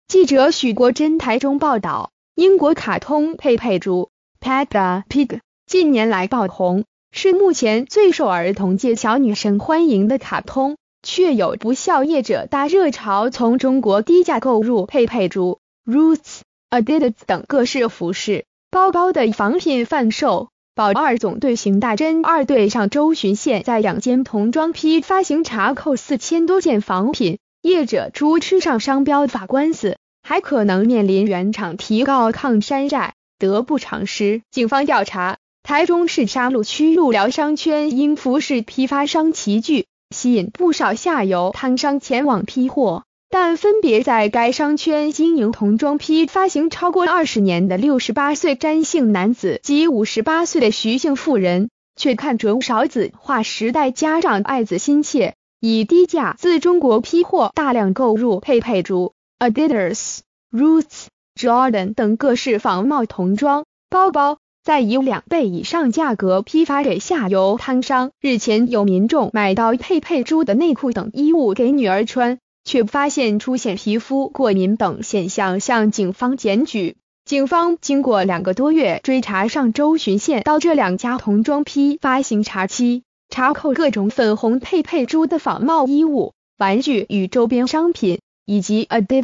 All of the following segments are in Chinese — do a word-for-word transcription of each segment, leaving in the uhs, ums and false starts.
记者许国珍台中报道，英国卡通佩佩猪 Peppa Pig 近年来爆红，是目前最受儿童界小女生欢迎的卡通，却有不肖业者搭热潮，从中国低价购入佩佩猪、Roots、Adidas 等各式服饰、包包的仿品贩售。宝二总队邢大珍二队上周巡线，在两间童装批发行查扣四千多件仿品，业者猪吃上商标法官司，还可能面临原厂提告抗山寨，得不偿失。警方调查，台中市沙鹿区鹿寮商圈因服饰批发商齐聚，吸引不少下游摊商前往批货，但分别在该商圈经营童装批发行超过二十年的六十八岁詹姓男子及五十八岁的徐姓妇人，却看准少子化时代家长爱子心切，以低价自中国批货大量购入佩佩猪、Adidas、Roots、Jordan 等各式仿冒童装包包，再以两倍以上价格批发给下游摊商。日前有民众买到佩佩猪的内裤等衣物给女儿穿，却发现出现皮肤过敏等现象，向警方检举。警方经过两个多月追查，上周巡线到这两家童装批发行查期，查扣各种粉红佩佩猪的仿冒衣物、玩具与周边商品，以及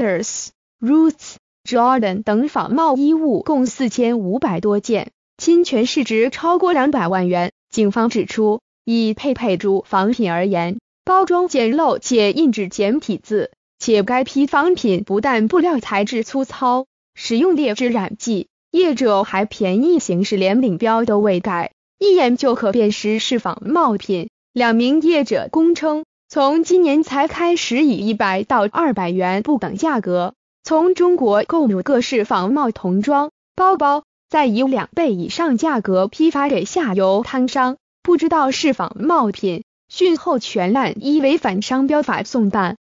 Adidas、Roots、Jordan 等仿冒衣物共四千五百多件，侵权市值超过两百万元。警方指出，以佩佩猪仿品而言，包装简陋且印制简体字，且该批仿品不但布料材质粗糙，使用劣质染剂，业者还便宜行事，连领标都未盖，一眼就可辨识是仿冒品。两名业者供称，从今年才开始以一百到二百元不等价格，从中国购入各式仿冒童装包包，再以两倍以上价格批发给下游摊商，不知道是仿冒品，讯后全案依违反商标法送办。